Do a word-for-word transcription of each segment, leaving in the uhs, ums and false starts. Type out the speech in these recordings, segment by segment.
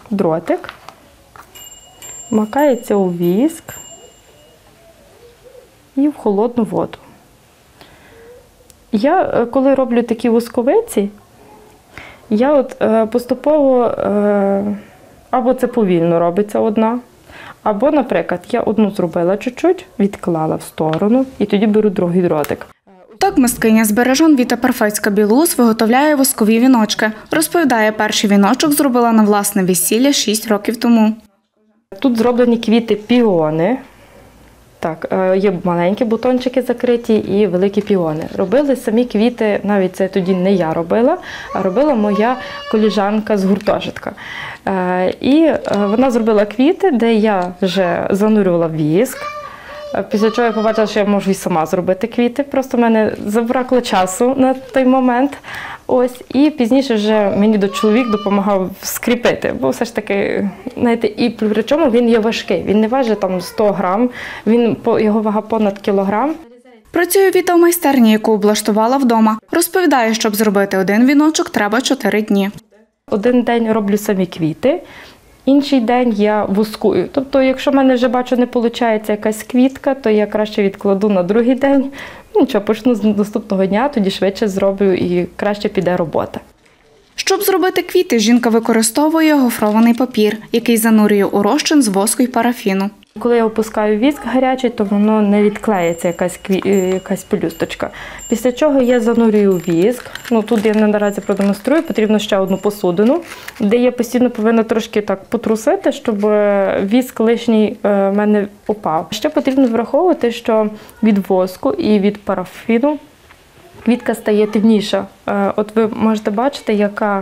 дротик, макається у віск і в холодну воду. Я, коли роблю такі восковиці, я от поступово, або це повільно робиться одна, або, наприклад, я одну зробила чуть-чуть, відклала в сторону і тоді беру другий дротик. Так мисткиня з Бережан Віта Перфецька-Білус виготовляє воскові віночки. Розповідає, перший віночок зробила на власне весілля шість років тому. Тут зроблені квіти піони. Так, є маленькі бутончики закриті і великі піони. Робили самі квіти, навіть це тоді не я робила, а робила моя колежанка з гуртожитка. І вона зробила квіти, де я вже занурювала віск. Після чого я побачила, що я можу і сама зробити квіти. Просто в мене забракло часу на той момент. Ось, і пізніше вже мені до чоловік допомагав скріпити, бо все ж таки, знаєте, і причому він є важкий. Він не важить там сто грам, він, його вага понад кілограм. Працює Віта в майстерні, яку облаштувала вдома. Розповідає, щоб зробити один віночок, треба чотири дні. Один день роблю самі квіти, інший день я воскую. Тобто, якщо в мене вже, бачу, не виходить якась квітка, то я краще відкладу на другий день. Нічого, почну з наступного дня, тоді швидше зроблю і краще піде робота. Щоб зробити квіти, жінка використовує гофрований папір, який занурює у розчин з воску й парафіну. Коли я опускаю віск гарячий, то воно не відклеїться, якась, якась пелюсточка. Після чого я занурюю віск. Ну, тут я наразі продемонструю, потрібно ще одну посудину, де я постійно повинна трошки так потрусити, щоб віск лишній в мене упав. Ще потрібно враховувати, що від воску і від парафіну квітка стає темніша. От ви можете бачити, яка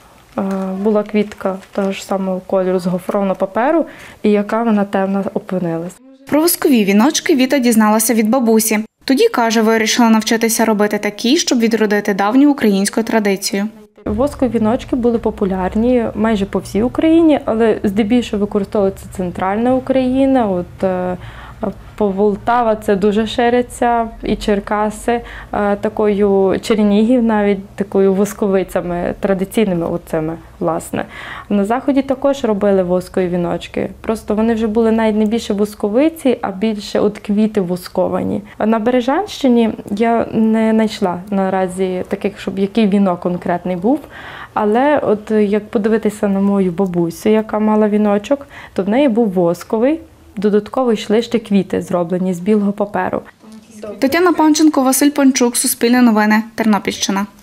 була квітка того ж самого кольору з гофрованого паперу, і яка вона темна опинилась. Про воскові віночки Віта дізналася від бабусі. Тоді, каже, вирішила навчитися робити такі, щоб відродити давню українську традицію. Воскові віночки були популярні майже по всій Україні, але здебільшого використовується центральна Україна. От, по Полтава це дуже шириться, і Черкаси, такою Чернігів навіть такою восковицями, традиційними оцими, власне. На Заході також робили воскові віночки, просто вони вже були навіть не більше восковиці, а більше от квіти восковані. На Бережанщині я не знайшла наразі таких, щоб який вінок конкретний був, але от як подивитися на мою бабусю, яка мала віночок, то в неї був восковий. Додатково йшли ще квіти, зроблені з білого паперу. Тетяна Панченко, Василь Панчук, Суспільне новини, Тернопільщина.